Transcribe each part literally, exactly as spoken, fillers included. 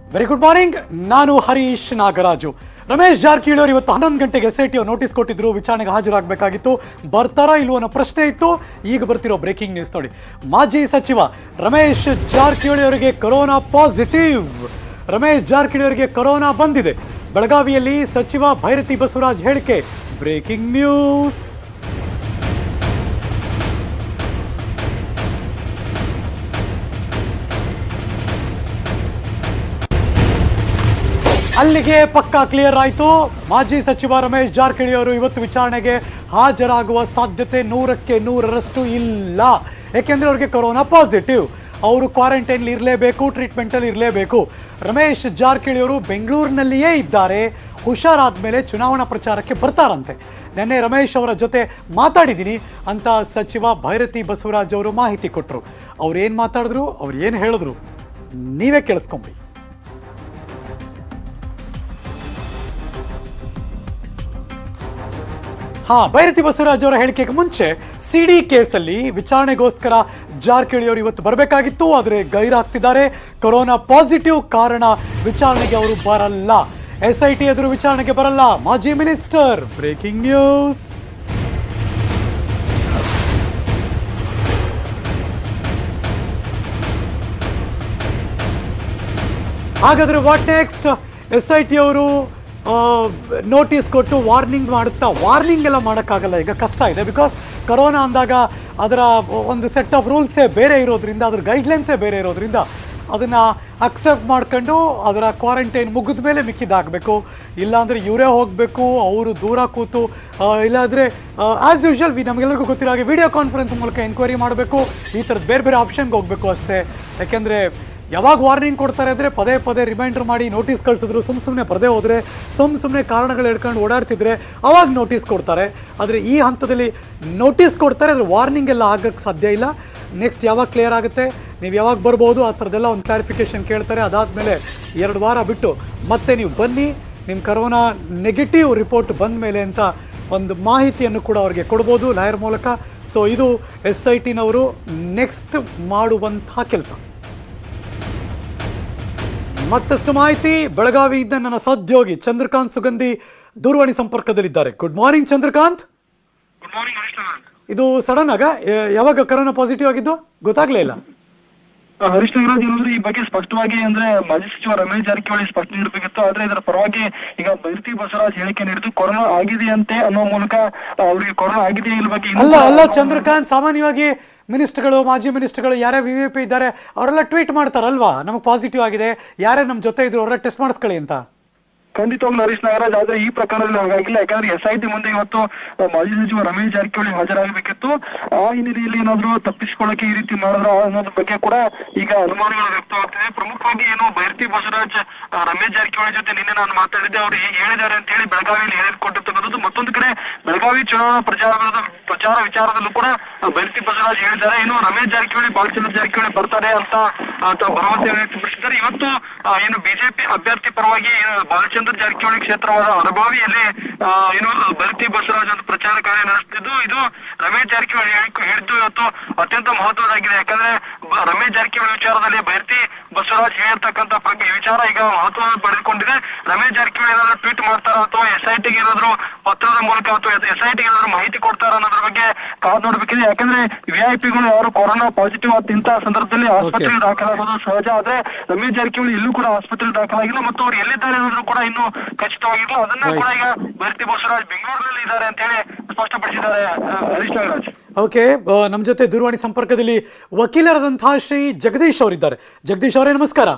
Very good morning. ನಾನು ಹರೀಶ್ ನಾಗರಾಜು. ರಮೇಶ್ ಜಾರಕಿಹೊಳಿ ಅವರು ಇವತ್ತು ಹನ್ನೊಂದು ಗಂಟೆಗೆ ಎಸ್ ಐ ಟಿ ನೋಟಿಸ್ ಕೊಟ್ಟಿದ್ರು, ವಿಚಾರಣೆಗೆ ಹಾಜರಾಗಬೇಕಾಗಿತ್ತು. ಬರ್ತಾರಾ ಇಲ್ವೋ ಅನ್ನೋ ಪ್ರಶ್ನೆ ಇತ್ತು. ಈಗ ಬರ್ತಿರೋ ಬ್ರೇಕಿಂಗ್ ನ್ಯೂಸ್ ನೋಡಿ. ಮಾಜಿ ಸಚಿವ ರಮೇಶ್ ಜಾರಕಿಹೊಳಿ ಅವರಿಗೆ ಕೊರೋನಾ ಪಾಸಿಟಿವ್. ರಮೇಶ್ ಜಾರಕಿಹೊಳಿ ಅವರಿಗೆ ಕೊರೋನಾ ಬಂದಿದೆ. ಬೆಳಗಾವಿಯಲ್ಲಿ ಸಚಿವ ಭೈರತಿ ಬಸವರಾಜ್ ಹೇಳಿಕೆ. Breaking news. ಅಲ್ಲಿಗೆ ಪಕ್ಕಾ ಕ್ಲಿಯರ್ ಆಯಿತು. ಮಾಜಿ ಸಚಿವ ರಮೇಶ್ ಜಾರಕಿಹೊಳಿ ಅವರು ಇವತ್ತು ವಿಚಾರಣೆಗೆ ಹಾಜರಾಗುವ ಸಾಧ್ಯತೆ ನೂರಕ್ಕೆ ನೂರರಷ್ಟು ಇಲ್ಲ. ಯಾಕೆಂದರೆ ಅವ್ರಿಗೆ ಕೊರೋನಾ ಪಾಸಿಟಿವ್. ಅವರು ಕ್ವಾರಂಟೈನ್ ಇರಲೇಬೇಕು, ಟ್ರೀಟ್ಮೆಂಟಲ್ಲಿ ಇರಲೇಬೇಕು. ರಮೇಶ್ ಜಾರಕಿಹೊಳಿ ಅವರು ಬೆಂಗಳೂರಿನಲ್ಲಿಯೇ ಇದ್ದಾರೆ. ಹುಷಾರಾದ ಮೇಲೆ ಚುನಾವಣಾ ಪ್ರಚಾರಕ್ಕೆ ಬರ್ತಾರಂತೆ. ನಿನ್ನೆ ರಮೇಶ್ ಅವರ ಜೊತೆ ಮಾತಾಡಿದ್ದೀನಿ ಅಂತ ಸಚಿವ ಭೈರತಿ ಬಸವರಾಜ್ ಅವರು ಮಾಹಿತಿ ಕೊಟ್ಟರು. ಅವ್ರು ಏನು ಮಾತಾಡಿದ್ರು, ಅವ್ರು ಏನು ಹೇಳಿದ್ರು, ನೀವೇ ಕೇಳಿಸ್ಕೊಂಬಿಡಿ. ಹಾ, ಭೈರತಿ ಬಸವರಾಜ್ ಅವರ ಹೇಳಿಕೆಗೆ ಮುಂಚೆ ಸಿಡಿ ಕೇಸಲ್ಲಿ ವಿಚಾರಣೆಗೋಸ್ಕರ ಜಾರಕಿಹೊಳಿ ಅವರು ಇವತ್ತು ಬರಬೇಕಾಗಿತ್ತು, ಆದರೆ ಗೈರಾಗ್ತಿದ್ದಾರೆ. ಕೊರೋನಾ ಪಾಸಿಟಿವ್ ಕಾರಣ ವಿಚಾರಣೆಗೆ ಅವರು ಬರಲ್ಲ. ಎಸ್ ಐ ಟಿ ಎದುರು ವಿಚಾರಣೆಗೆ ಬರಲ್ಲ ಮಾಜಿ ಮಿನಿಸ್ಟರ್. Breaking news. ಹಾಗಾದ್ರೆ what next? S I T ಅವರು ನೋಟಿಸ್ ಕೊಟ್ಟು ವಾರ್ನಿಂಗ್ ಮಾಡುತ್ತಾ, ವಾರ್ನಿಂಗ್ ಎಲ್ಲ ಮಾಡೋಕ್ಕಾಗಲ್ಲ, ಈಗ ಕಷ್ಟ ಇದೆ. ಬಿಕಾಸ್ ಕೊರೋನಾ ಅಂದಾಗ ಅದರ ಒಂದು ಸೆಟ್ ಆಫ್ ರೂಲ್ಸೇ ಬೇರೆ ಇರೋದ್ರಿಂದ, ಅದ್ರ ಗೈಡ್ಲೈನ್ಸೇ ಬೇರೆ ಇರೋದ್ರಿಂದ ಅದನ್ನು ಅಕ್ಸೆಪ್ಟ್ ಮಾಡ್ಕೊಂಡು ಅದರ ಕ್ವಾರಂಟೈನ್ ಮುಗಿದ ಮೇಲೆ ಮಿಕ್ಕಿದಾಗಬೇಕು. ಇಲ್ಲಾಂದರೆ ಇವರೇ ಹೋಗಬೇಕು, ಅವರು ದೂರ ಕೂತು, ಇಲ್ಲಾಂದರೆ ಆ್ಯಸ್ ಯೂಶ್ವಲ್ ವಿ ನಮಗೆಲ್ಲರಿಗೂ ಗೊತ್ತಿರೋ ಹಾಗೆ ವಿಡಿಯೋ ಕಾನ್ಫರೆನ್ಸ್ ಮೂಲಕ ಎನ್ಕ್ವೈರಿ ಮಾಡಬೇಕು. ಈ ಥರದ್ದು ಬೇರೆ ಬೇರೆ ಆಪ್ಷನ್ಗೆ ಹೋಗಬೇಕು ಅಷ್ಟೇ. ಯಾಕೆಂದರೆ ಯಾವಾಗ ವಾರ್ನಿಂಗ್ ಕೊಡ್ತಾರೆ ಅಂದರೆ ಪದೇ ಪದೇ ರಿಮೈಂಡರ್ ಮಾಡಿ ನೋಟಿಸ್ ಕಳಿಸಿದ್ರು, ಸುಮ್ಮ ಸುಮ್ಮನೆ ಬರದೇ ಹೋದರೆ, ಸುಮ್ಮ ಸುಮ್ಮನೆ ಕಾರಣಗಳು ಹೇಳ್ಕೊಂಡು ಓಡಾಡ್ತಿದ್ರೆ ಅವಾಗ ನೋಟಿಸ್ ಕೊಡ್ತಾರೆ. ಆದರೆ ಈ ಹಂತದಲ್ಲಿ ನೋಟಿಸ್ ಕೊಡ್ತಾರೆ, ಆದರೆ ವಾರ್ನಿಂಗ್ ಎಲ್ಲ ಆಗೋಕ್ಕೆ ಸಾಧ್ಯ ಇಲ್ಲ. ನೆಕ್ಸ್ಟ್ ಯಾವಾಗ ಕ್ಲಿಯರ್ ಆಗುತ್ತೆ, ನೀವು ಯಾವಾಗ ಬರ್ಬೋದು, ಆ ಥರದ್ದೆಲ್ಲ ಒಂದು ಕ್ಲಾರಿಫಿಕೇಷನ್ ಕೇಳ್ತಾರೆ. ಅದಾದಮೇಲೆ ಎರಡು ವಾರ ಬಿಟ್ಟು ಮತ್ತೆ ನೀವು ಬನ್ನಿ, ನಿಮ್ಮ ಕರೋನಾ ನೆಗೆಟಿವ್ ರಿಪೋರ್ಟ್ ಬಂದ ಮೇಲೆ ಅಂತ ಒಂದು ಮಾಹಿತಿಯನ್ನು ಕೂಡ ಅವ್ರಿಗೆ ಕೊಡ್ಬೋದು ಲಾಯರ್ ಮೂಲಕ. ಸೊ ಇದು ಎಸ್ ಐ ಟಿನವರು ನೆಕ್ಸ್ಟ್ ಮಾಡುವಂತಹ ಕೆಲಸ. ಮತ್ತಷ್ಟು ಮಾಹಿತಿ ಬೆಳಗಾವಿಯಿಂದ ನನ್ನ ಸಹೋದ್ಯೋಗಿ ಚಂದ್ರಕಾಂತ್ ಸುಗಂಧಿ ದೂರವಾಣಿ ಸಂಪರ್ಕದಲ್ಲಿದ್ದಾರೆ. Good morning Chandrakant. Good morning Harish. ಇದು ಸಡನ್ ಆಗ ಯಾವಾಗ ಕೊರೋನಾ ಪಾಸಿಟಿವ್ ಆಗಿದ್ದು ಗೊತ್ತಾಗ್ಲೇ ಇಲ್ಲ. ಹರೀಶ್ ನಾಗರಾಜ್ ಏನಂದ್ರೆ ಈ ಬಗ್ಗೆ ಸ್ಪಷ್ಟವಾಗಿ ಅಂದ್ರೆ ಮಾಜಿ ಸಚಿವ ರಮೇಶ್ ಜಾರಕಿಹೊಳಿ ಸ್ಪಷ್ಟನೆ ನೀಡಬೇಕಿತ್ತು. ಆದ್ರೆ ಇದರ ಪರವಾಗಿ ಈಗ ಭೈರತಿ ಬಸವರಾಜ್ ಹೇಳಿಕೆ ನೀಡಿದ್ದು ಕೊರೋನಾ ಆಗಿದೆಯಂತೆ ಅನ್ನೋ ಮೂಲಕ ಅವರಿಗೆ ಕೊರೋನಾ ಆಗಿದೆ ಇಲ್ ಬಗ್ಗೆ ಅಲ್ಲ ಅಲ್ಲ ಚಂದ್ರಕಾಂತ್, ಸಾಮಾನ್ಯವಾಗಿ ಮಿನಿಸ್ಟರ್ಗಳು, ಮಾಜಿ ಮಿನಿಸ್ಟರ್ಗಳು ಯಾರೇ ವಿ ವಿ ಪಿ ಇದ್ದಾರೆ ಅವರೆಲ್ಲ ಟ್ವೀಟ್ ಮಾಡ್ತಾರಲ್ವಾ, ನಮಗೆ ಪಾಸಿಟಿವ್ ಆಗಿದೆ, ಯಾರೇ ನಮ್ಮ ಜೊತೆ ಇದ್ರು ಅವರೆಲ್ಲ ಟೆಸ್ಟ್ ಮಾಡಿಸ್ಕೊಳ್ಳಿ ಅಂತ. ಖಂಡಿತವಾಗ್ಲೂ ಹರೀಶ್ ನಾಗರಾಜ್, ಆದ್ರೆ ಈ ಪ್ರಕರಣದಲ್ಲಿ ಹಾಗಾಗಿಲ್ಲ. ಯಾಕಂದ್ರೆ ಎಸ್ ಐ ಟಿ ಮುಂದೆ ಇವತ್ತು ಮಾಜಿ ಸಚಿವ ರಮೇಶ್ ಜಾರಕಿಹೊಳಿ ಹಾಜರಾಗಬೇಕಿತ್ತು. ಆ ಹಿನ್ನೆಲೆಯಲ್ಲಿ ಏನಾದ್ರು ತಪ್ಪಿಸಿಕೊಳ್ಳಕ್ಕೆ ಈ ರೀತಿ ಮಾಡಿದ್ರ ಅನ್ನೋದ್ರ ಬಗ್ಗೆ ಕೂಡ ಈಗ ಅನುಮಾನಗಳು ವ್ಯಕ್ತವಾಗ್ತಿದೆ. ಪ್ರಮುಖವಾಗಿ ಏನು ಭೈರತಿ ಬಸವರಾಜ್ ರಮೇಶ್ ಜಾರಕಿಹೊಳಿ ಜೊತೆ ನಿನ್ನೆ ನಾನು ಮಾತಾಡಿದ್ದೆ, ಅವರು ಹೇಗೆ ಹೇಳಿದ್ದಾರೆ ಅಂತ ಹೇಳಿ ಬೆಳಗಾವಿಯಲ್ಲಿ ಹೇಳಿಕೊಟ್ಟಿರ್ತಕ್ಕಂಥದ್ದು. ಮತ್ತೊಂದು ಕಡೆ ಬೆಳಗಾವಿ ಚುನಾವಣಾ ಪ್ರಚಾರದ ಪ್ರಚಾರ ವಿಚಾರದಲ್ಲೂ ಕೂಡ ಭೈರತಿ ಬಸವರಾಜ್ ಹೇಳಿದ್ದಾರೆ, ಏನು ರಮೇಶ್ ಜಾರಕಿಹೊಳಿ ಬಾಲಚಂದ್ರ ಜಾರಕಿಹೊಳಿ ಬರ್ತಾರೆ ಅಂತ ಭರವಸೆ ವ್ಯಕ್ತಪಡಿಸಿದ್ದಾರೆ. ಇವತ್ತು ಏನು ಬಿಜೆಪಿ ಅಭ್ಯರ್ಥಿ ಪರವಾಗಿ ಬಾಲಚಂದ್ರ ಜಾರಕಿಹೊಳಿ ಕ್ಷೇತ್ರವಾದ ಅರಬಾವಿಯಲ್ಲಿ ಏನು ಭೈರತಿ ಬಸವರಾಜ್ ಅಂತ ಪ್ರಚಾರ ಕಾರ್ಯ ನಡೆಸುತ್ತಿದ್ದು, ಇದು ರಮೇಶ್ ಜಾರಕಿಹೊಳಿ ಹೇಳಿದ್ದು ಇವತ್ತು ಅತ್ಯಂತ ಮಹತ್ವದಾಗಿದೆ. ಯಾಕಂದ್ರೆ ರಮೇಶ್ ಜಾರಕಿಹೊಳಿ ವಿಚಾರದಲ್ಲಿ ಭೈರತಿ ಬಸವರಾಜ್ ಹೇಳಿರ್ತಕ್ಕಂಥ ವಿಚಾರ ಈಗ ಮಹತ್ವ ಪಡೆದುಕೊಂಡಿದೆ. ರಮೇಶ್ ಜಾರಕಿಹೊಳಿ ಏನಾದ್ರು ಟ್ವೀಟ್ ಮಾಡ್ತಾರ ಅಥವಾ ಎಸ್ ಐ ಟಿಗೆ ಏನಾದ್ರು ಪತ್ರದ ಮೂಲಕ ಅಥವಾ ಎಸ್ ಐ ಟಿಗೆ ಏನಾದ್ರು ಮಾಹಿತಿ ಕೊಡ್ತಾರ ಅನ್ನೋದ್ರ ಬಗ್ಗೆ ಕಾದು ನೋಡ್ಬೇಕಿದೆ. ಯಾಕಂದ್ರೆ ವಿ ಐ ಪಿಗಳು ಯಾರು ಕೊರೋನಾ ಪಾಸಿಟಿವ್ ಆದ ಇಂತಹ ಸಂದರ್ಭದಲ್ಲಿ ಆಸ್ಪತ್ರೆಗೆ ದಾಖಲಾಗೋದು ಸಹಜ. ಆದ್ರೆ ರಮೇಶ್ ಜಾರಕಿಹೊಳಿ ಇಲ್ಲೂ ಕೂಡ ಆಸ್ಪತ್ರೆಗೆ ದಾಖಲಾಗಿಲ್ಲ ಮತ್ತು ಅವ್ರು ಎಲ್ಲಿದ್ದಾರೆ ಅನ್ನೋದ್ರು ಕೂಡ ಇನ್ನೂ ಖಚಿತವಾಗಿಲ್ಲ. ಅದನ್ನ ಕೂಡ ಈಗ ಭೈರತಿ ಬಸವರಾಜ್ ಬೆಂಗಳೂರಿನಲ್ಲಿ ಇದ್ದಾರೆ ಅಂತ ಹೇಳಿ ಸ್ಪಷ್ಟಪಡಿಸಿದ್ದಾರೆ ಹರೀಶ್ ನಾಗರಾಜ್. ಓಕೆ, ನಮ್ಮ ಜೊತೆ ದೂರವಾಣಿ ಸಂಪರ್ಕದಲ್ಲಿ ವಕೀಲರಾದಂತಹ ಶ್ರೀ ಜಗದೀಶ್ ಅವರಿದ್ದಾರೆ. ಜಗದೀಶ್ ಅವರೇ ನಮಸ್ಕಾರ.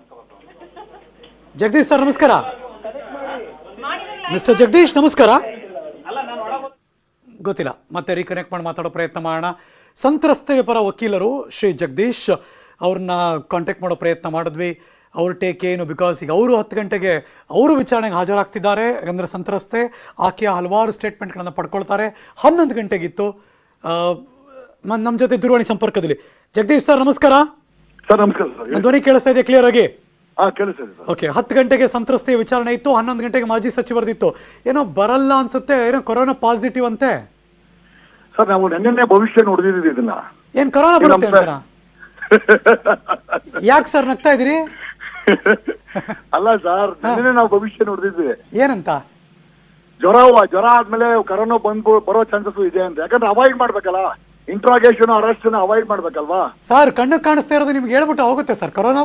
ಜಗದೀಶ್ ಸರ್ ನಮಸ್ಕಾರ. ಮಿಸ್ಟರ್ ಜಗದೀಶ್ ನಮಸ್ಕಾರ. ಗೊತ್ತಿಲ್ಲ, ಮತ್ತೆ ರೀಕನೆಕ್ಟ್ ಮಾಡಿ ಮಾತಾಡೋ ಪ್ರಯತ್ನ ಮಾಡೋಣ. ಸಂತ್ರಸ್ತೆ ಪರ ವಕೀಲರು ಶ್ರೀ ಜಗದೀಶ್ ಅವ್ರನ್ನ ಕಾಂಟ್ಯಾಕ್ಟ್ ಮಾಡೋ ಪ್ರಯತ್ನ ಮಾಡಿದ್ವಿ. ಅವ್ರ ಟೇಕ್ ಏನು, ಬಿಕಾಸ್ ಈಗ ಅವರು ಹತ್ತು ಗಂಟೆಗೆ ಅವರು ವಿಚಾರಣೆಗೆ ಹಾಜರಾಗ್ತಿದ್ದಾರೆ. ಯಾಕಂದರೆ ಸಂತ್ರಸ್ತೆ ಆಕೆಯ ಹಲವಾರು ಸ್ಟೇಟ್ಮೆಂಟ್ಗಳನ್ನು ಪಡ್ಕೊಳ್ತಾರೆ. ಹನ್ನೊಂದು ಗಂಟೆಗಿತ್ತು. ನಮ್ಮ ಜೊತೆ ದೂರವಾಣಿ ಸಂಪರ್ಕದಲ್ಲಿ ಜಗದೀಶ್ ಸರ್ ನಮಸ್ಕಾರ. ಸರ್ ನಮಸ್ಕಾರ ಸರ್. ನನ್ನ ಧ್ವನಿ ಕೇಳಿಸ್ತಾ ಇದೆ ಕ್ಲಿಯರ್ ಆಗಿ? ಹಾಂ ಕೇಳಿಸ್ತಾ ಇದೆ. ಓಕೆ, ಹತ್ತು ಗಂಟೆಗೆ ಸಂತ್ರಸ್ತೆಯ ವಿಚಾರಣೆ ಇತ್ತು, ಹನ್ನೊಂದು ಗಂಟೆಗೆ ಮಾಜಿ ಸಚಿವರದಿತ್ತು. ಏನೋ ಬರಲ್ಲ ಅನ್ಸುತ್ತೆ, ಏನೋ ಕೊರೋನಾ ಪಾಸಿಟಿವ್ ಅಂತೆ. ಸರ್ ನಾವು ನೆನ್ನೆ ಭವಿಷ್ಯ ನೋಡಿದಿದ್ದೀವಿ ಇದನ್ನ. ಏನ್ ಕೊರೋನಾ ಬರುತ್ತೆ ಅಂತಾರ? ಯಾಕೆ ಸರ್ ನಗ್ತಾ ಇದೀರಿ? ಅಲ್ಲ ಸರ್, ನಿನ್ನೆ ನಾವು ಭವಿಷ್ಯ ನೋಡಿದ್ವಿ. ಏನಂತ? ಜ್ವರ ಜ್ವರ ಆದ್ಮೇಲೆ ಕರೋನಾ ಬಂದು ಬರೋ ಚಾನ್ಸಸ್ ಇದೆ ಅಂತ. ಯಾಕಂದ್ರೆ ಅವಾಯ್ಡ್ ಮಾಡ್ಬೇಕಲ್ಲ, ಇಂಟ್ರಾಗೇಷನ್ ಅರೆಸ್ಟ್ ಅವಾಯ್ಡ್ ಮಾಡ್ಬೇಕಲ್ವಾ ಸರ್? ಕಣ್ಣು ಕಾಣಿಸ್ತಾ ಇರೋದು ನಿಮ್ಗೆ ಹೇಳ್ಬಿಟ್ಟು ಹೋಗುತ್ತೆ ಸರ್ ಕರೋನಾ?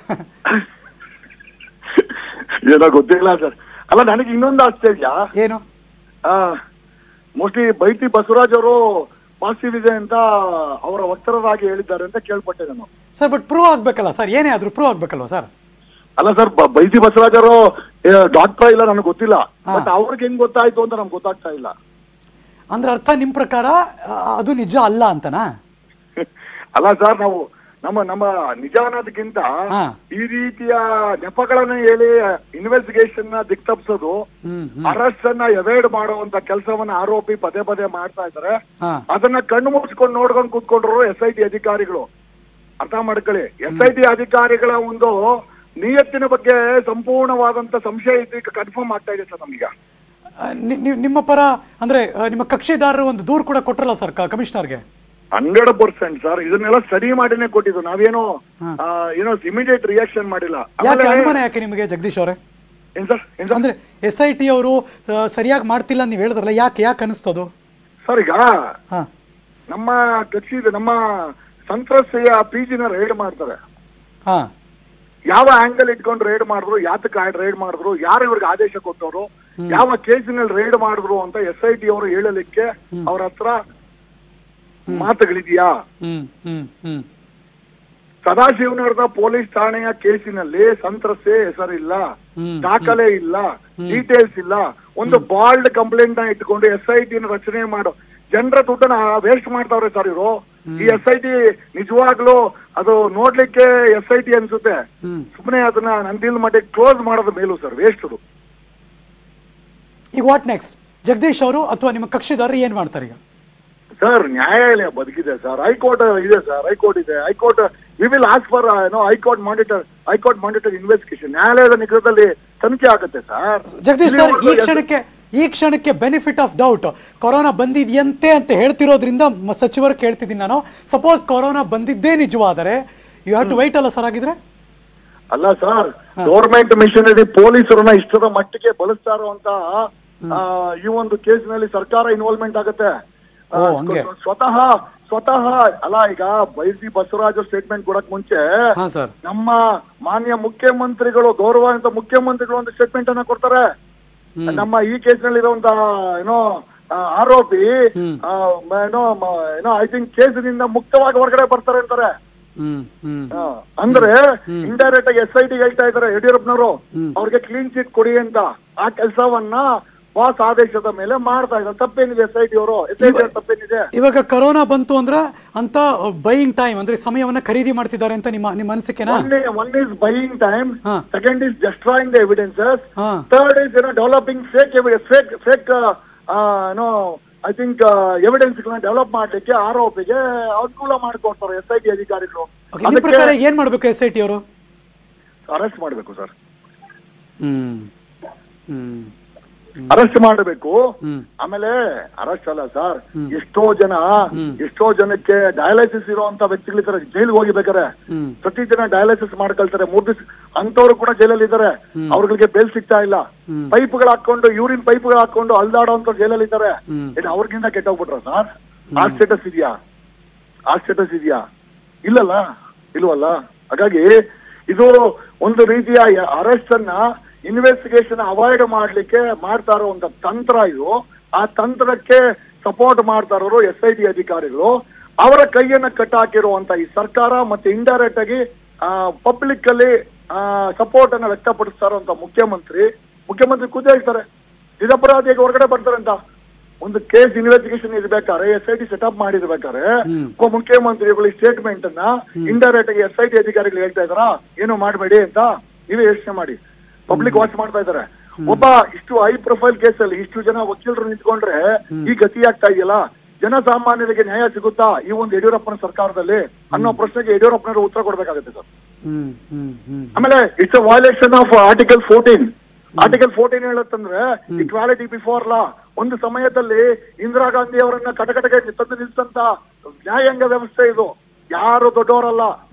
ಏನೋ ಗೊತ್ತಿಲ್ಲ ಸರ್. ಅಲ್ಲ, ನನಗೆ ಇನ್ನೊಂದು ಆಶ್ಚರ್ಯ ಏನು, ಮೋಸ್ಟ್ಲಿ ಬೈತಿ ಬಸವರಾಜ್ ಅವರು ಪಾಸಿಟಿವ್ ಇದೆ ಅಂತ ಅವರ ವಕ್ತಾರರಾಗಿ ಹೇಳಿದ್ದಾರೆ ಅಂತ ಕೇಳ್ಪಟ್ಟೆ ನಾನು. ಸರ್ ಬಟ್ ಪ್ರೂವ್ ಆಗ್ಬೇಕಲ್ಲ ಸರ್, ಏನೇ ಆದ್ರೂ ಪ್ರೂವ್ ಆಗ್ಬೇಕಲ್ವಾ ಸರ್? ಅಲ್ಲ ಸರ್, ಬೈತಿ ಬಸವರಾಜ್ ಅವರು ಡಾಕ್ಟರ್ ಇಲ್ಲ, ನನಗೆ ಗೊತ್ತಿಲ್ಲ. ಬಟ್ ಅವ್ರಿಗೆ ಹೆಂಗ್ ಗೊತ್ತಾಯ್ತು ಅಂತ ನಮ್ಗೆ ಗೊತ್ತಾಗ್ತಾ ಇಲ್ಲ. ಅಂದ್ರೆ ಅರ್ಥ ನಿಮ್ ಪ್ರಕಾರ ಅದು ನಿಜ ಅಲ್ಲ ಅಂತನಾ? ಅಲ್ಲ ಸರ್, ನಾವು ನಮ್ಮ ನಮ್ಮ ನಿಜ ಅನ್ನೋದಕ್ಕಿಂತ ಈ ರೀತಿಯ ನೆಪಗಳನ್ನ ಹೇಳಿ ಇನ್ವೆಸ್ಟಿಗೇಷನ್ ನ ದಿಕ್ತಪ್ಸೋದು, ಅರೆಸ್ಟ್ ಅನ್ನ ಎವೈಡ್ ಮಾಡುವಂತ ಕೆಲಸವನ್ನ ಆರೋಪಿ ಪದೇ ಪದೇ ಮಾಡ್ತಾ ಇದ್ದಾರೆ. ಅದನ್ನ ಕಣ್ಣು ಮುಚ್ಕೊಂಡು ನೋಡ್ಕೊಂಡು ಕೂತ್ಕೊಂಡ್ರು ಎಸ್ ಐ ಟಿ ಅಧಿಕಾರಿಗಳು. ಅರ್ಥ ಮಾಡ್ಕೊಳ್ಳಿ, ಎಸ್ ಐ ಟಿ ಅಧಿಕಾರಿಗಳ ಒಂದು ನಿಯತ್ತಿನ ಬಗ್ಗೆ ಸಂಪೂರ್ಣವಾದಂತ ಸಂಶಯ ಇದಕ್ಕೆ ಕನ್ಫರ್ಮ್ ಆಗ್ತಾ ಇದೆ ಸರ್ ನಮೀಗ. ನಿಮ್ಮ ಪರ ಅಂದ್ರೆ ನಿಮ್ಮ ಕಕ್ಷಿದಾರರು ಒಂದು ದೂರು ಕೂಡ ಕೊಟ್ರಲ್ಲ ಸರ್ ಕಮಿಷನರ್ಗೆ? ಹಂಡ್ರೆಡ್ ಪರ್ಸೆಂಟ್ ಸರ್, ಇದನ್ನೆಲ್ಲ ಸ್ಟಡಿ ಮಾಡಿನೇ ಕೊಟ್ಟಿದ್ದು. ನಾವೇನೋ ಏನೋ ಇಮಿಡಿಯೇಟ್ ರಿಯಾಕ್ಷನ್ ಮಾಡಿಲ್ಲ. ಅನುಮಾನ ಯಾಕೆ ನಿಮಗೆ ಜಗದೀಶ್ ಅವರೇ? ಏನ್ ಸರ್? ಅಂದ್ರೆ ಎಸ್ ಐ ಟಿ ಅವರು ಸರಿಯಾಗಿ ಮಾಡ್ತಿಲ್ಲ ನೀವು ಹೇಳಿದ್ರಲ್ಲ, ಯಾಕೆ ಯಾಕೆ ಅನಿಸ್ತದು ಸರ್? ಈಗ ನಮ್ಮ ಕಕ್ಷಿ ನಮ್ಮ ಸಂತ್ರಸ್ತೆಯ ಪಿ ಜಿನ ರೈಡ್ ಮಾಡ್ತಾರೆ. ಯಾವ ಆಂಗಲ್ ಇಟ್ಕೊಂಡು ರೈಡ್ ಮಾಡಿದ್ರು, ಯಾತಕ್ಕೆ ರೈಡ್ ಮಾಡಿದ್ರು, ಯಾರು ಇವ್ರಿಗೆ ಆದೇಶ ಕೊಟ್ಟವರು, ಯಾವ ಕೇಸಿನಲ್ಲಿ ರೈಡ್ ಮಾಡಿದ್ರು ಅಂತ ಎಸ್ ಐ ಟಿ ಅವರು ಹೇಳಲಿಕ್ಕೆ ಅವ್ರ ಹತ್ರ ಮಾತುಗಳಿದೆಯಾ? ಸದಾಶಿವನಗರದ ಪೊಲೀಸ್ ಠಾಣೆಯ ಕೇಸಿನಲ್ಲಿ ಸಂತ್ರಸ್ತೆ ಹೆಸರಿಲ್ಲ, ದಾಖಲೆ ಇಲ್ಲ, ಡೀಟೇಲ್ಸ್ ಇಲ್ಲ. ಒಂದು ಬಾಲ್ಡ್ ಕಂಪ್ಲೇಂಟ್ ನ ಇಟ್ಕೊಂಡು ಎಸ್ ಐ ಟಿ ರಚನೆ ಮಾಡೋ ಜನರ ದುಡ್ಡನ್ನ ವೇಸ್ಟ್ ಮಾಡ್ತಾವ್ರೆ ಸರ್ ಇವರು. ಈ ಎಸ್ ಐ ಟಿ ನಿಜವಾಗ್ಲೂ ಅದು ನೋಡ್ಲಿಕ್ಕೆ ಎಸ್ ಐ ಟಿ ಅನ್ಸುತ್ತೆ, ಸುಮ್ಮನೆ ಅದನ್ನ ನಂದಿಲ್ ಮಾಡಿ ಕ್ಲೋಸ್ ಮಾಡೋದು ಮೇಲೂ ಸರ್ ವೇಸ್ಟ್ ಅದು. ಈಗ ವಾಟ್ ನೆಕ್ಸ್ಟ್? ಜಗದೀಶ್ ಅವರು ಅಥವಾ ನಿಮ್ಮ ಕಕ್ಷಿದಾರರು ಏನ್ ಮಾಡ್ತಾರೆ ಈಗ? ಸರ್ ನ್ಯಾಯಾಲಯ ಬದುಕಿದೆ ಸರ್, ಹೈಕೋರ್ಟ್ ಇದೆ ಸರ್, ಹೈಕೋರ್ಟ್ ಇದೆ. High court we will ask for no high court monitor high court monitor investigation. ನ್ಯಾಯಾಲಯದ ನಿಗ್ರಹದಲ್ಲಿ ತನಿಖೆ ಆಗುತ್ತೆ ಸರ್. ಜಗದೀಶ್ ಸರ್, ಈ ಕ್ಷಣಕ್ಕೆ ಈ ಕ್ಷಣಕ್ಕೆ ಬೆನಿಫಿಟ್ ಆಫ್ ಡೌಟ್, ಕೊರೋನಾ ಬಂದಿದೆಯಂತೆ ಅಂತ ಹೇಳ್ತಿರೋದ್ರಿಂದ ಸಚಿವರು ಕೇಳ್ತಿದ್ದೀನಿ ನಾನು. ಸಪೋಸ್ ಕೊರೋನಾ ಬಂದಿದ್ದೇ ನಿಜವಾದರೆ ಯು ಹ್ಯಾವ್ ಟು ವೈಟ್ ಅಲ್ಲ ಸರ್ ಆಗಿದ್ರೆ? ಅಲ್ಲ ಸರ್, ಗೌರ್ಮೆಂಟ್ ಮಿಷನರಿ ಪೊಲೀಸರನ್ನ ಇಷ್ಟದ ಮಟ್ಟಿಗೆ ಬಳಸ್ತಾರೋ ಅಂತ ಈ ಒಂದು ಕೇಸಿನಲ್ಲಿ ಸರ್ಕಾರ ಇನ್ವಾಲ್ವ್ಮೆಂಟ್ ಆಗುತ್ತೆ. ಸ್ವತಃ ಸ್ವತಃ ಅಲ್ಲ, ಈಗ ಬೈಸಿ ಬಸವರಾಜ್ ಸ್ಟೇಟ್ಮೆಂಟ್ ಕೊಡಕ್ ಮುಂಚೆ ನಮ್ಮ ಮಾನ್ಯ ಮುಖ್ಯಮಂತ್ರಿಗಳು, ಗೌರವಾನ್ವಿತ ಮುಖ್ಯಮಂತ್ರಿಗಳು ಒಂದು ಸ್ಟೇಟ್ಮೆಂಟ್ ಅನ್ನ ಕೊಡ್ತಾರೆ. ನಮ್ಮ ಈ ಕೇಸ್ನಲ್ಲಿ ಇರುವಂತ ಏನೋ ಆರೋಪಿ ಏನೋ ಏನೋ ಐ ಥಿಂಕ್ ಕೇಸಿನಿಂದ ಮುಕ್ತವಾಗಿ ಹೊರಗಡೆ ಬರ್ತಾರೆ ಅಂತಾರೆ. ಅಂದ್ರೆ ಇಂಡೈರೆಕ್ಟ್ ಆಗಿ ಎಸ್ ಐ ಟಿ ಹೇಳ್ತಾ ಇದಾರೆ ಯಡಿಯೂರಪ್ಪನವರು ಅವ್ರಿಗೆ ಕ್ಲೀನ್ ಚಿಟ್ ಕೊಡಿ ಅಂತ. ಆ ಕೆಲಸವನ್ನ ಬಾಸ್ ಆದೇಶದ ಮೇಲೆ ಮಾಡ್ತಾ ಇದ್ದಾರೆ. ತಪ್ಪೇನಿದೆ ಎಸ್ ಐ ಟಿ ಅವರು? ಎಸ್ ಐ ಟಿ ತಪ್ಪೇನಿದೆ? ಇವಾಗ ಕೊರೋನಾ ಬಂತು ಅಂದ್ರೆ ಅಂತ ಬೈಯಿಂಗ್ ಟೈಮ್ ಅಂದ್ರೆ ಸಮಯವನ್ನ ಖರೀದಿ ಮಾಡ್ತಿದ್ದಾರೆ ಅಂತ ನಿಮ್ಮ ನಿಮ್ಮ ಅನಿಸಿಕೆನಾ? One is buying time, second is destroying the evidences, third is ಏನೋ ಡೆವಲಪಿಂಗ್ ಫೇಕ್ ಫೇಕ್ ಫೇಕ್ ಏನೋ ಐ ಥಿಂಕ್ ಎವಿಡೆನ್ಸ್ ಗಳನ್ನ ಡೆವಲಪ್ ಮಾಡ್ಲಿಕ್ಕೆ ಆರೋಪಿಗೆ ಅನುಕೂಲ ಮಾಡಿಕೊಡ್ತಾರೆ ಎಸ್ ಐ ಟಿ ಅಧಿಕಾರಿಗಳು. ಏನ್ ಮಾಡ್ಬೇಕು ಎಸ್ ಐ ಟಿ ಅವರು? ಅರೆಸ್ಟ್ ಮಾಡ್ಬೇಕು ಸರ್, ಅರೆಸ್ಟ್ ಮಾಡಬೇಕು. ಆಮೇಲೆ ಅರೆಸ್ಟ್ ಅಲ್ಲ ಸರ್, ಎಷ್ಟೋ ಜನ ಎಷ್ಟೋ ಜನಕ್ಕೆ ಡಯಾಲಿಸಿಸ್ ಇರುವಂತ ವ್ಯಕ್ತಿಗಳಿದ್ದಾರೆ, ಜೈಲಿಗೆ ಹೋಗಿಬೇಕಾರೆ ಪ್ರತಿ ಜನ ಡಯಾಲಿಸಿಸ್ ಮಾಡ್ಕೊಳ್ತಾರೆ. ಮೂರ್ ದಿವಸ ಅಂತವ್ರು ಕೂಡ ಜೈಲಲ್ಲಿ ಇದ್ದಾರೆ, ಅವ್ರಿಗೆ ಬೇಲ್ ಸಿಗ್ತಾ ಇಲ್ಲ. ಪೈಪ್ಗಳು ಹಾಕೊಂಡು ಯೂರಿನ್ ಪೈಪ್ಗಳು ಹಾಕೊಂಡು ಅಲ್ದಾಡೋಂತ ಜೈಲಲ್ಲಿ ಇದ್ದಾರೆ. ಏನು ಅವ್ರಿಗಿಂತ ಕೆಟ್ಟೋಗ್ಬಿಟ್ರ ಸರ್? ಆ ಸ್ಟೇಟಸ್ ಇದೆಯಾ? ಆ ಸ್ಟೇಟಸ್ ಇದೆಯಾ? ಇಲ್ಲಲ್ಲ, ಇಲ್ವಲ್ಲ. ಹಾಗಾಗಿ ಇದು ಒಂದು ರೀತಿಯ ಅರೆಸ್ಟ್ ಅನ್ನ ಇನ್ವೆಸ್ಟಿಗೇಷನ್ ಅವಾಯ್ಡ್ ಮಾಡ್ಲಿಕ್ಕೆ ಮಾಡ್ತಾ ಇರುವಂತ ತಂತ್ರ ಇದು. ಆ ತಂತ್ರಕ್ಕೆ ಸಪೋರ್ಟ್ ಮಾಡ್ತಾ ಇರೋರು ಎಸ್ ಐ ಟಿ ಅಧಿಕಾರಿಗಳು. ಅವರ ಕೈಯನ್ನ ಕಟ್ಟಾಕಿರುವಂತ ಈ ಸರ್ಕಾರ ಮತ್ತೆ ಇಂಡೈರೆಕ್ಟ್ ಆಗಿ ಪಬ್ಲಿಕ್ ಅಲ್ಲಿ ಸಪೋರ್ಟ್ ಅನ್ನ ವ್ಯಕ್ತಪಡಿಸ್ತಾ ಇರುವಂತ ಮುಖ್ಯಮಂತ್ರಿ ಮುಖ್ಯಮಂತ್ರಿ ಖುದ್ದು ಹೇಳ್ತಾರೆ ನಿರಪರಾಧಿಯಾಗಿ ಹೊರಗಡೆ ಬರ್ತಾರೆ ಅಂತ. ಒಂದು ಕೇಸ್ ಇನ್ವೆಸ್ಟಿಗೇಷನ್ ಇರ್ಬೇಕಾದ್ರೆ ಎಸ್ ಐ ಟಿ ಸೆಟಪ್ ಮಾಡಿರ್ಬೇಕಾದ್ರೆ ಮುಖ್ಯಮಂತ್ರಿಗಳು ಸ್ಟೇಟ್ಮೆಂಟ್ ಅನ್ನ ಇಂಡೈರೆಕ್ಟ್ ಆಗಿ ಎಸ್ ಐ ಟಿ ಅಧಿಕಾರಿಗಳು ಹೇಳ್ತಾ ಇದಾರ ಏನು ಮಾಡಬೇಡಿ ಅಂತ. ನೀವೇ ಯೋಚನೆ ಮಾಡಿ, ಪಬ್ಲಿಕ್ ವಾಚ್ ಮಾಡ್ತಾ ಇದಾರೆ. ಒಬ್ಬ ಇಷ್ಟು ಹೈ ಪ್ರೊಫೈಲ್ ಕೇಸಲ್ಲಿ ಇಷ್ಟು ಜನ ವಕೀಲರು ನಿಂತ್ಕೊಂಡ್ರೆ ಈ ಗತಿ ಆಗ್ತಾ ಇದೆಯಲ್ಲ, ಜನಸಾಮಾನ್ಯರಿಗೆ ನ್ಯಾಯ ಸಿಗುತ್ತಾ ಈ ಒಂದು ಯಡಿಯೂರಪ್ಪನ ಸರ್ಕಾರದಲ್ಲಿ ಅನ್ನೋ ಪ್ರಶ್ನೆಗೆ ಯಡಿಯೂರಪ್ಪನವರು ಉತ್ತರ ಕೊಡ್ಬೇಕಾಗುತ್ತೆ ಸರ್. ಆಮೇಲೆ it's a violation of article fourteen. Article fourteen ಹೇಳುತ್ತಂದ್ರೆ ಇಕ್ವಾಲಿಟಿ ಬಿಫೋರ್ ಲಾ. ಒಂದು ಸಮಯದಲ್ಲಿ ಇಂದಿರಾ ಗಾಂಧಿ ಅವರನ್ನ ಕಟಕಟಗೆ ತಂದು ನಿಲ್ಸಂತ ನ್ಯಾಯಾಂಗ ವ್ಯವಸ್ಥೆ ಇದು. ಯಾರು ದೊಡ್ಡವರಲ್ಲ,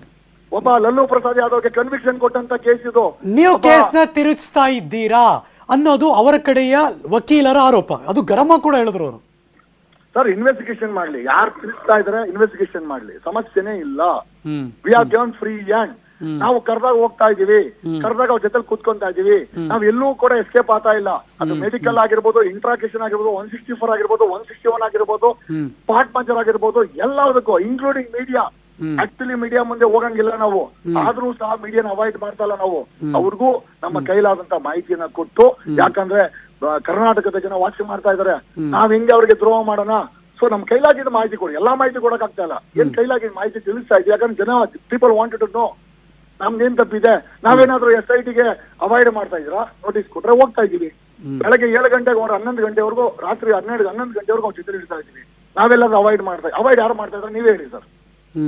ಒಬ್ಬ ಲಲ್ಲೂ ಪ್ರಸಾದ್ ಯಾದವ್ಗೆ ಕನ್ವಿಕ್ಷನ್ ಕೊಟ್ಟಂತ ಕೇಸ್ ಇದು. ನೀವು ಕೇಸ್ನ ತಿರುಗಿಸ್ತಾ ಇದ್ದೀರಾ ಅನ್ನೋದು ಅವರ ಕಡೆಯ ವಕೀಲರ ಆರೋಪ. ಅದು ಗರಮ ಕೂಡ ಹೇಳಿದ್ರು ಅವರು. ಸರ್ ಇನ್ವೆಸ್ಟಿಗೇಷನ್ ಮಾಡ್ಲಿ, ಯಾರು ತಿರುಗಿಸ್ತಾ ಇದಾರೆ ಇನ್ವೆಸ್ಟಿಗೇಷನ್ ಮಾಡ್ಲಿ, ಸಮಸ್ಯೆನೇ ಇಲ್ಲ. We are given free hand. ನಾವು ಕರೆದಾಗ ಹೋಗ್ತಾ ಇದೀವಿ, ಕರೆದಾಗ ಅವ್ರ ಜೊತೆ ಕೂತ್ಕೊಂತಾ ಇದೀವಿ. ನಾವ್ ಎಲ್ಲೂ ಕೂಡ ಎಸ್ಕೇಪ್ ಆಗ್ತಾ ಇಲ್ಲ. ಅದು ಮೆಡಿಕಲ್ ಆಗಿರ್ಬೋದು, ಇಂಟ್ರಾಕೇಶನ್ ಆಗಿರ್ಬೋದು, ಒನ್ ಸಿಕ್ಸ್ಟಿ ಫೋರ್ ಆಗಿರ್ಬೋದು, ಒನ್ ಸಿಕ್ಸ್ಟಿ ಒನ್ ಆಗಿರ್ಬೋದು, ಸ್ಪಾಟ್ ಮಂಜರ್ ಆಗಿರ್ಬೋದು, ಎಲ್ಲದಕ್ಕೂ ಇನ್ಕ್ಲೂಡಿಂಗ್ ಮೀಡಿಯಾ. ಆಕ್ಚುಲಿ ಮೀಡಿಯಾ ಮುಂದೆ ಹೋಗಂಗಿಲ್ಲ ನಾವು, ಆದ್ರೂ ಸಹ ಮೀಡಿಯಾನ ಅವಾಯ್ಡ್ ಮಾಡ್ತಾ ಇಲ್ಲ ನಾವು. ಅವ್ರಿಗೂ ನಮ್ಮ ಕೈಲಾದಂತ ಮಾಹಿತಿಯನ್ನ ಕೊಟ್ಟು, ಯಾಕಂದ್ರೆ ಕರ್ನಾಟಕದ ಜನ ವಾಚ್ ಮಾಡ್ತಾ ಇದಾರೆ, ನಾವ್ ಹೆಂಗೆ ಅವ್ರಿಗೆ ದ್ರೋಹ ಮಾಡೋಣ. ಸೊ ನಮ್ ಕೈಲಾಗಿದ್ದ ಮಾಹಿತಿ ಕೊಡಿ, ಎಲ್ಲಾ ಮಾಹಿತಿ ಕೊಡಕ್ ಆಗ್ತಾ ಇಲ್ಲ. ಏನ್ ಕೈಲಾಗಿದ್ದ ಮಾಹಿತಿ ತಿಳಿಸ್ತಾ ಇದ್ವಿ, ಯಾಕಂದ್ರೆ ಜನ ಪೀಪಲ್ ವಾಂಟೆಡ್ ಟು ನೋ ನಮ್ದೇನ್ ತಪ್ಪಿದೆ. ನಾವೇನಾದ್ರೂ ಎಸ್ ಐ ಟಿಗೆ ಅವಾಯ್ಡ್ ಮಾಡ್ತಾ ಇದ್ರಾ, ನೋಟಿಸ್ ಕೊಟ್ರೆ ಹೋಗ್ತಾ ಇದೀವಿ. ಬೆಳಗ್ಗೆ ಏಳು ಗಂಟೆಗೆ ಅವ್ರು ಹನ್ನೊಂದು ಗಂಟೆವರೆಗೂ, ರಾತ್ರಿ ಹನ್ನೆರಡು ಹನ್ನೊಂದು ಗಂಟೆವರೆಗೂ ಅವ್ರು ಚಿತ್ರ ಇಡ್ತಾ ಇದೀವಿ. ನಾವೆಲ್ಲಾದ್ರೂ ಅವಾಯ್ಡ್ ಮಾಡ್ತಾ ಅವಾಯ್ಡ್ ಯಾರು ಮಾಡ್ತಾ ಇದ್ರೆ ನೀವೇ ಹೇಳಿ ಸರ್.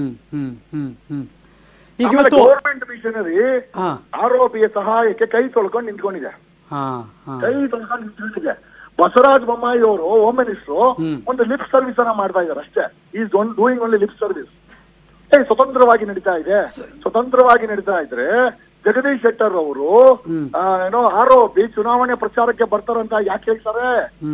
ಗೌರ್ಮೆಂಟ್ ಮಿಷನರಿ ಆರೋಪಿಯ ಸಹಾಯಕ್ಕೆ ಕೈ ತೊಳ್ಕೊಂಡು ನಿಂತ್ಕೊಂಡಿದೆ, ಕೈ ತೊಳ್ಕೊಂಡು ನಿಂತ್ಕೊಂಡಿದೆ. ಬಸವರಾಜ ಬೊಮ್ಮಾಯಿ ಅವರು ಹೋಮ್ ಮಿನಿಸ್ಟರ್ ಒಂದು ಲಿಪ್ ಸರ್ವಿಸ್ ಅನ್ನ ಮಾಡ್ತಾ ಇದ್ದಾರೆ ಅಷ್ಟೇ. Is doing only lip service. ಸ್ವತಂತ್ರವಾಗಿ ನಡೀತಾ ಇದೆ. ಸ್ವತಂತ್ರವಾಗಿ ನಡೀತಾ ಇದ್ರೆ ಜಗದೀಶ್ ಶೆಟ್ಟರ್ ಅವರು ಏನೋ ಆರೋಪಿ ಚುನಾವಣೆ ಪ್ರಚಾರಕ್ಕೆ ಬರ್ತಾರಂತ ಯಾಕೆ ಹೇಳ್ತಾರೆ?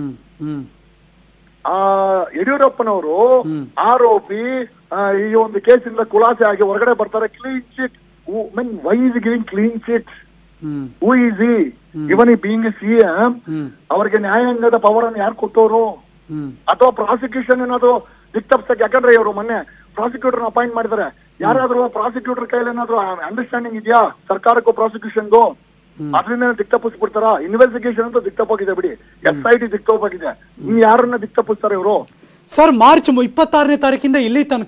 ಆ ಯಡಿಯೂರಪ್ಪನವರು ಆರೋಪಿ ಈ ಒಂದು ಕೇಸಿಂದ ಖುಲಾಸೆ ಆಗಿ ಹೊರಗಡೆ ಬರ್ತಾರೆ. Clean chit. Mean why is giving clean chit? Who is he? Even ಈ ಬೀಯಿಂಗ್ ಸಿ ಎಂ ಅವರಿಗೆ ನ್ಯಾಯಾಂಗದ ಪವರ್ ಅನ್ನು ಯಾರು ಕೊಟ್ಟವರು? ಅಥವಾ ಪ್ರಾಸಿಕ್ಯೂಷನ್ ಏನಾದ್ರು ದಿಕ್ತಪ್ಸಕ್ಕೆ, ಯಾಕಂದ್ರೆ ಇವರು ಮೊನ್ನೆ ಪ್ರಾಸಿಕ್ಯೂಟರ್ ಅಪಾಯಿಂಟ್ ಮಾಡಿದ್ದಾರೆ. ಯಾರಾದ್ರೂ ಪ್ರಾಸಿಕ್ಯೂಟರ್ ಕೈಲಿ ಏನಾದ್ರು ಅಂಡರ್ಸ್ಟ್ಯಾಂಡಿಂಗ್ ಇದೆಯಾ ಸರ್ಕಾರಕ್ಕೂ ಪ್ರಾಸಿಕ್ಯೂಷನ್ಗೂ? ಅದರಿಂದ ದಿಕ್ತಪ್ಪಿಸ್ಬಿಡ್ತಾರ? ಇನ್ವೆಸ್ಟಿಗೇಷನ್ ಅಂತ ದಿಕ್ತಪ್ಪಾಗಿದೆ ಬಿಡಿ, ಎಸ್ ಐ ಟಿ ದಿಕ್ತಪ್ಪಾಗಿದೆ. ಇನ್ ಯಾರನ್ನ ದಿಕ್ತಪ್ಪಿಸ್ತಾರೆ ಇವರು? ಸರ್ ಮಾರ್ಚ್ ಇಪ್ಪತ್ತಾರನೇ ತಾರೀಕಿಂದ ಇಲ್ಲಿ ತನಕ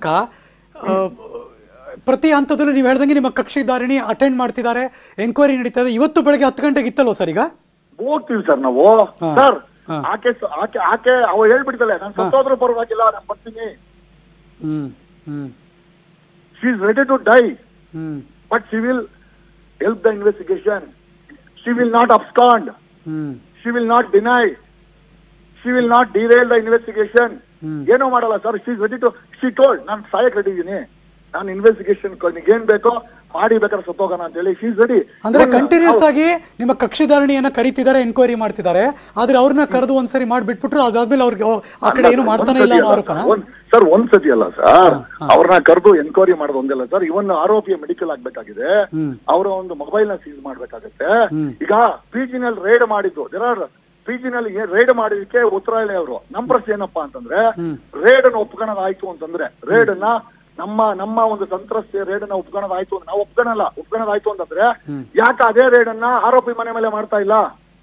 ಪ್ರತಿ ಹಂತದಲ್ಲೂ ನೀವು ಹೇಳ್ದಂಗೆ ನಿಮ್ಮ ಕಕ್ಷಿದಾರಿಣಿ ಅಟೆಂಡ್ ಮಾಡ್ತಿದ್ದಾರೆ, ಎಂಕ್ವೈರಿ ನಡೀತಾ ಇದೆ. ಇವತ್ತು ಬೆಳಗ್ಗೆ ಹತ್ತು ಗಂಟೆಗೆ ಇತ್ತಲ್ವ ಸರ್? ಈಗ ಹೋಗ್ತೀವಿ ಸರ್ ನಾವು. ಸರ್ ಆಕೆ ಆಕೆ ಆಕೆ ಅವ ಹೇಳ್ಬಿಡ್ತಾಳೆ, ನಾನು ಸತ್ತೋದ್ರೂ ಪರವಾಗಿಲ್ಲ, ನಾನು ಬರ್ತೀನಿ. She is ready to die, but she will help the investigation. She will not abscond. She will not deny. She will not derail the investigation. ಏನೋ ಮಾಡಲ್ಲ sir. She is ready to, she told ನಾನು ಸಾಯಕ್ ready ಇದೀನಿ, ನಾನು investigation ಏನ್ ಬೇಕೋ ಮಾಡಿ ಬೇಕಾದ್ರೆ ಸತ್ತೋಗೋಣ ಅಂತ ಹೇಳಿ ಶಿ ಇಸ್ ರೆಡಿ. ಅಂದ್ರೆ ಕಂಟಿನ್ಯೂಸ್ ಆಗಿ ನಿಮ್ಮ ಕಕ್ಷಿದಾರಣಿಯನ್ನ ಕರಿತಿದ್ದಾರೆ, ಎನ್ಕ್ವೈರಿ ಮಾಡ್ತಿದ್ದಾರೆ. ಆದ್ರೆ ಅವ್ರನ್ನ ಕರೆದು ಒಂದ್ಸರಿ ಮಾಡ್ಬಿಟ್ಬಿಟ್ರು, ಅದಾದ್ಮೇಲೆ ಅವ್ರಿಗೆ ಆ ಕಡೆ ಏನು ಮಾಡ್ತಾನೆ ಇಲ್ಲ ಅನ್ನೋ ಆರೋಪನ ಸರ್. ಒಂದ್ಸತಿ ಅಲ್ಲ ಸರ್, ಅವ್ರನ್ನ ಕರೆದು ಎನ್ಕ್ವೈರಿ ಮಾಡೋದು ಒಂದಲ್ಲ ಸರ್. ಇವನ್ ಆರೋಪಿಯ ಮೆಡಿಕಲ್ ಆಗ್ಬೇಕಾಗಿದೆ, ಅವರ ಒಂದು ಮೊಬೈಲ್ ನ ಸೀಸ್ ಮಾಡ್ಬೇಕಾಗತ್ತೆ. ಈಗ ಪಿಜಿನಲ್ಲಿ ರೇಡ್ ಮಾಡಿದ್ದು, ದೇರ್ ಆರ್ ಪಿಜಿನಲ್ಲಿ ರೇಡ್ ಮಾಡಿದಕ್ಕೆ ಉತ್ತರ ಇಲ್ಲ ಅವರು. ನಮ್ ಪ್ರಶ್ನೆ ಏನಪ್ಪಾ ಅಂತಂದ್ರೆ, ರೇಡ್ ಅನ್ನು ಒಪ್ಕೊಳ್ಳೋದಾಯ್ತು ಅಂತಂದ್ರೆ, ರೇಡ್ ಅನ್ನ ನಮ್ಮ ನಮ್ಮ ಒಂದು ಸಂತ್ರಸ್ತೆ ರೇಡ್ ಅನ್ನ ಒಪ್ಕೊಳ್ಳೋದಾಯ್ತು, ನಾವು ಒಪ್ಕೊಳ್ಳಲ್ಲ ಒಪ್ಕೊಳ್ಳೋದಾಯ್ತು ಅಂತಂದ್ರೆ ಯಾಕೆ ಅದೇ ರೇಡ್ ಅನ್ನ ಆರೋಪಿ ಮನೆ ಮೇಲೆ ಮಾಡ್ತಾ ಇಲ್ಲ?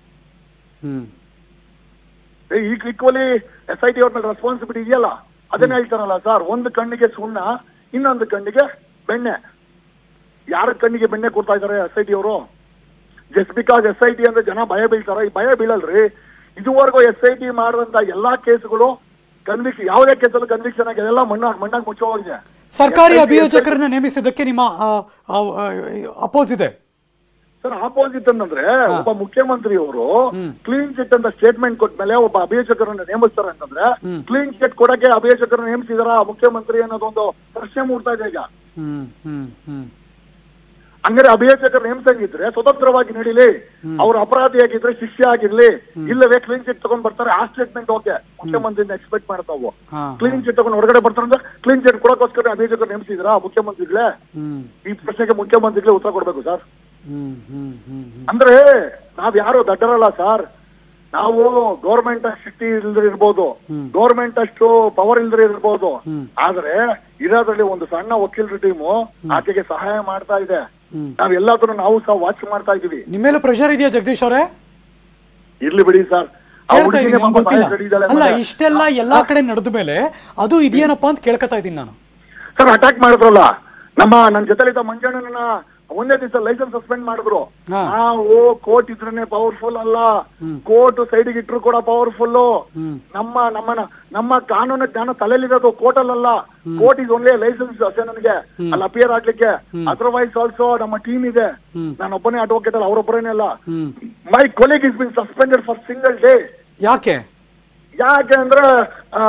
ಈಕ್ವಲಿ ಎಸ್ ಐ ಟಿ ಅವ್ರ ಮೇಲೆ ರೆಸ್ಪಾನ್ಸಿಬಿಲಿಟಿ ಇದೆಯಲ್ಲ. ಅದನ್ನ ಹೇಳ್ತಾರಲ್ಲ ಸರ್, ಒಂದು ಕಣ್ಣಿಗೆ ಸುಣ್ಣ, ಇನ್ನೊಂದು ಕಣ್ಣಿಗೆ ಬೆಣ್ಣೆ. ಯಾರ ಕಣ್ಣಿಗೆ ಬೆಣ್ಣೆ ಕೊಡ್ತಾ ಇದಾರೆ ಎಸ್ ಐ ಟಿ ಅವರು? Just because S I T ಅಂದ್ರೆ ಜನ ಭಯ ಬೀಳ್ತಾರ? ಈ ಭಯ ಬೀಳಲ್ರಿ. ಇದುವರೆಗೂ ಎಸ್ ಐ ಟಿ ಮಾಡುವಂತ ಎಲ್ಲಾ ಕೇಸ್ಗಳು ಕನ್ವಿಕ್ಷನ್, ಯಾವುದೇ ಕೇಸಲ್ಲಿ ಕನ್ವಿಕ್ಷನ್ ಆಗಿ ಎಲ್ಲ ಮಣ್ಣಾಗಿ ಮಣ್ಣಾಗಿ ಮುಚ್ಚೋಗಿದೆ. ಸರ್ಕಾರಿ ಅಭಿಯೋಜಕರನ್ನ ನೇಮಿಸಿದ್ದಕ್ಕೆ ನಿಮ್ಮ ಅಪೋಸ್ ಇದೆ ಸರ್. ಆಪೋಸಿಟ್ ಅಂತಂದ್ರೆ ಒಬ್ಬ ಮುಖ್ಯಮಂತ್ರಿ ಅವರು ಕ್ಲೀನ್ ಚಿಟ್ ಅಂತ ಸ್ಟೇಟ್ಮೆಂಟ್ ಕೊಟ್ಮೇಲೆ ಒಬ್ಬ ಅಭಿಯೋಜಕರನ್ನ ನೇಮಿಸ್ತಾರೆ ಅಂತಂದ್ರೆ, ಕ್ಲೀನ್ ಚಿಟ್ ಕೊಡಕ್ಕೆ ಅಭಿಯೋಜಕರನ್ನ ನೇಮಿಸಿದಾರ ಮುಖ್ಯಮಂತ್ರಿ ಅನ್ನೋದೊಂದು ಪ್ರಶ್ನೆ ಮೂಡ್ತಾ ಇದೆ ಈಗ. ಹಂಗಾರೆ ಅಭಿಯೋಜಕರು ನೇಮಿಸಂಗಿದ್ರೆ ಸ್ವತಂತ್ರವಾಗಿ ನಡೀಲಿ, ಅವ್ರ ಅಪರಾಧಿಯಾಗಿದ್ರೆ ಶಿಕ್ಷೆ ಆಗಿರ್ಲಿ. ಇಲ್ಲವೇ ಕ್ಲೀನ್ ಚಿಟ್ ತಗೊಂಡ್ ಬರ್ತಾರೆ, ಆ ಸ್ಟೇಟ್ಮೆಂಟ್ ಓಕೆ ಮುಖ್ಯಮಂತ್ರಿಯಿಂದ ಎಕ್ಸ್ಪೆಕ್ಟ್ ಮಾಡ್ತಾವು. ಕ್ಲೀನ್ ಚಿಟ್ ತಗೊಂಡ್ ಹೊರಗಡೆ ಬರ್ತಾರೆ ಅಂದ್ರೆ ಕ್ಲೀನ್ ಚಿಟ್ ಕೊಡಕ್ಕೋಸ್ಕರ ಅಭಿಯೋಜಕರು ನೇಮಿಸಿದ್ರ ಮುಖ್ಯಮಂತ್ರಿಗಳೇ? ಈ ಪ್ರಶ್ನೆಗೆ ಮುಖ್ಯಮಂತ್ರಿಗಳೇ ಉತ್ತರ ಕೊಡ್ಬೇಕು ಸರ್. ಅಂದ್ರೆ ನಾವ್ ಯಾರು ದಡ್ಡರಲ್ಲ ಸರ್. ನಾವು ಗೌರ್ಮೆಂಟ್ ಅಷ್ಟು ಶಕ್ತಿ ಇಲ್ದ್ರೆ ಇರ್ಬೋದು, ಗೌರ್ಮೆಂಟ್ ಅಷ್ಟು ಪವರ್ ಇಲ್ದ್ರೆ ಇರ್ಬೋದು, ಆದ್ರೆ ಇರೋದ್ರಲ್ಲಿ ಒಂದು ಸಣ್ಣ ವಕೀಲರ ಟೀಮು ಆಕೆಗೆ ಸಹಾಯ ಮಾಡ್ತಾ ಇದೆ. ನಾವ್ ಎಲ್ಲಾದ್ರೂ ನಾವು ಸಹ ವಾಚ್ ಮಾಡ್ತಾ ಇದೀವಿ. ನಿಮ್ಮೇಲೆ ಪ್ರೆಷರ್ ಇದೆಯಾ ಜಗದೀಶ್ ಅವರೇ? ಇರ್ಲಿ ಬಿಡಿ ಸರ್. ಅಲ್ಲ, ಇಷ್ಟೆಲ್ಲ ಎಲ್ಲಾ ಕಡೆ ನಡೆದ ಮೇಲೆ ಅದು ಇದೆಯೇನಪ್ಪ ಅಂತ ಕೇಳ್ಕೊತಾ ಇದೀನಿ ನಾನು. ಸರ್ ಅಟ್ಯಾಕ್ ಮಾಡಿದ್ರಲ್ಲ ನಮ್ಮ ನನ್ನ ಜೊತೆಲಿದ್ದ ಮಂಜಣ್ಣನ, ಒಂದೇ ದಿವಸ ಲೈಸೆನ್ಸ್ ಸಸ್ಪೆಂಡ್ ಮಾಡಿದ್ರು. ನಾವು ಕೋರ್ಟ್ ಇದ್ರೇನೆ ಪವರ್ಫುಲ್ ಅಲ್ಲ, ಕೋರ್ಟ್ ಸೈಡ್ಗೆ ಇಟ್ರು ಕೂಡ ಪವರ್ಫುಲ್. ನಮ್ಮ ನಮ್ಮ ನಮ್ಮ ಕಾನೂನು ಜ್ಞಾನ ತಲೆಯಲ್ಲಿರೋದು ಕೋರ್ಟ್ ಅಲ್ಲ. ಕೋರ್ಟ್ ಇಸ್ ಓನ್ಲಿ ಲೈಸೆನ್ಸ್ ಅಷ್ಟೇ ನನಗೆ ಅಲ್ಲಿ ಅಪಿಯರ್ ಆಗ್ಲಿಕ್ಕೆ. ಅದರ್ವೈಸ್ ಆಲ್ಸೋ ನಮ್ಮ ಟೀಮ್ ಇದೆ. ನಾನೊಬ್ಬನೇ ಅಡ್ವೊಕೇಟ್ ಅಲ್ಲ, ಅವರೊಬ್ಬರೇನೆ ಅಲ್ಲ. My colleague is been suspended for single day. ಯಾಕೆ ಯಾಕೆ ಅಂದ್ರೆ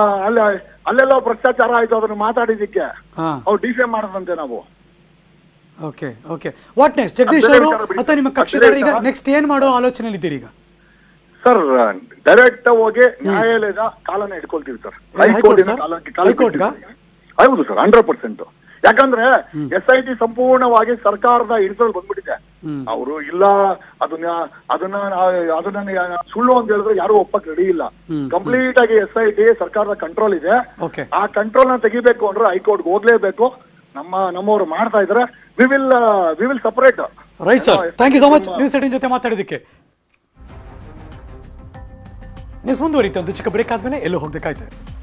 ಅಲ್ಲೆಲ್ಲ ಭ್ರಷ್ಟಾಚಾರ ಆಯ್ತು, ಅದನ್ನ ಮಾತಾಡಿದಕ್ಕೆ ಅವ್ರು ಡಿಫೇಮ್ ಮಾಡದಂತೆ ನಾವು. Okay okay what next Jagadish ಅವರು ಅಥವಾ ನಿಮ್ಮ ಕಕ್ಷಿದಾರರು ಈಗ ನೆಕ್ಸ್ಟ್ ಏನ್ ಮಾಡೋ ಆಲೋಚನೆಯಲ್ಲಿ ಇದ್ದೀರಿ ಈಗ? ಸರ್ ಡೈರೆಕ್ಟ್ ಹೋಗಿ ನ್ಯಾಯಾಲಯದ ಕಾಲನ್ನ ಹಿಡ್ಕೊಳ್ತೀವಿ ಸರ್. ಹೈಕೋರ್ಟಿನ ಹೈಕೋರ್ಟ್ ಹೌದು ಸರ್, ಹಂಡ್ರೆಡ್ ಪರ್ಸೆಂಟ್. ಯಾಕಂದ್ರೆ ಎಸ್ ಐ ಟಿ ಸಂಪೂರ್ಣವಾಗಿ ಸರ್ಕಾರದ ಹಿಡಿತದಲ್ಲಿ ಬಂದ್ಬಿಟ್ಟಿದೆ. ಅವರು ಇಲ್ಲ ಅದನ್ನ ಅದನ್ನ ಅದನ್ನ ಸುಳ್ಳು ಅಂತ ಹೇಳಿದ್ರೆ ಯಾರು ಒಪ್ಪಕ್ ರೆಡಿ ಇಲ್ಲ. ಕಂಪ್ಲೀಟ್ ಆಗಿ ಎಸ್ ಐ ಟಿ ಸರ್ಕಾರದ ಕಂಟ್ರೋಲ್ ಇದೆ. ಆ ಕಂಟ್ರೋಲ್ ನ ತೆಗಿಬೇಕು ಅಂದ್ರೆ ಹೈಕೋರ್ಟ್ ಹೋಗ್ಲೇಬೇಕು. ನಮ್ಮ ನಮ್ಮವರು ಮಾಡ್ತಾ ಇದ್ರೆ we will we will separate. Right sir, thank you so much news eighteen ಜೊತೆ ಮಾತಾಡಿದಕ್ಕೆ. ನ್ಯೂಸ್ ಮುಂದುವರಿತು. ಒಂದು ಚಿಕ್ಕ ಬ್ರೇಕ್ ಆದ್ಮೇಲೆ ಎಲ್ಲೂ ಹೋಗ್ಬೇಕಾಯ್ತು.